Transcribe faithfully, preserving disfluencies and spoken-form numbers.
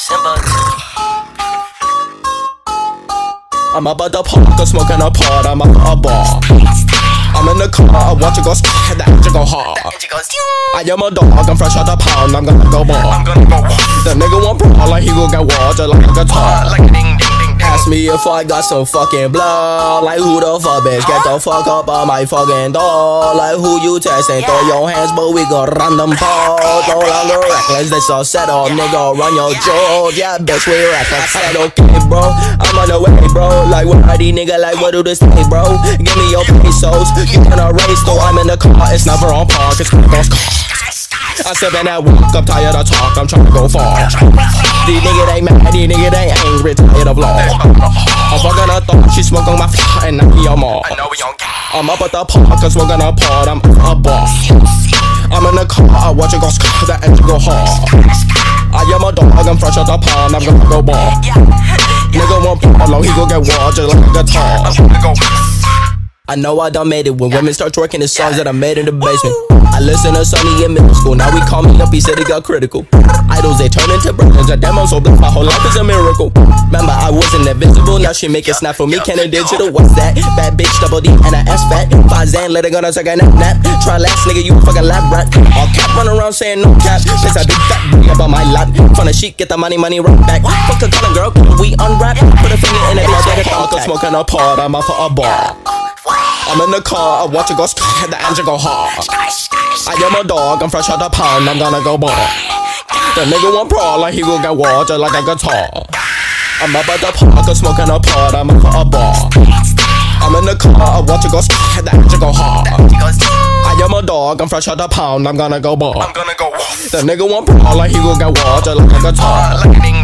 I'm up at the park, smoking a pot, I'm up a bar. I'm in the car, I watch it go sky, the engine go hard. I am a dog, I'm fresh out the pound, I'm gonna go ball. The nigga want brawl like he gon' get water like a guitar. Ask me if I got some fucking blood. Like who the fuck bitch, get the fuck up on my fucking door. Like who you testing, throw your hands but we gon' run them balls. Throw on the reckless, this all set up, nigga run your jaw. Yeah bitch we reckless, said okay bro, I'm on the way bro. Like what are these nigga, like what do this thing bro? Give me your pesos, you wanna race though I'm in the car, it's never on park, it's gonna go I'm sippin' that walk, I'm tired of talk, I'm tryna go far. These niggas ain't mad, these niggas ain't angry, tired of law. I'm fucking a thought, she smoke on my fly and I be on more. I'm up at the park, I'm smoking a pot, I'm a boss. I'm in the car, I watch it go sky, the engine go hard. I am a dog, I'm fresh out the pond, I'm gonna go ball. Nigga want ball, he gon' get water like a guitar. I know I done made it when women start twerking the songs that I made in the basement. I listen to Sonny in middle school, now we call me up, he said it got critical. Idols, they turn into brothers, a demo so black, my whole life is a miracle. Remember, I wasn't invisible, now she make it snap for me, Canon Digital, what's that? Bad bitch, double D, and I S fat. Five Zan, let it go, now take a nap, nap. Try last, nigga, you a fucking lap rat. All cap, run around saying no cap. Place a big fat booty up on my lap. Front of sheet, get the money, money right back. Fuck a color girl, we unwrap. Put a finger in a bitch, get a contact. Smoking a pot, I'm out for a bar. I'm in the car, I watch it go sky, the engine go hard. I am a dog, I'm fresh out the pound, I'm gonna go ball. The nigga want brawl like he gon' get water like a guitar. I'm up at the park, I'm smoking a pot, I'm up for a bar. I'm in the car, I watch it go sky, the engine go hard. I am a dog, I'm fresh out the pound, I'm gonna go ball. The nigga want brawl like he gon' get water like a guitar.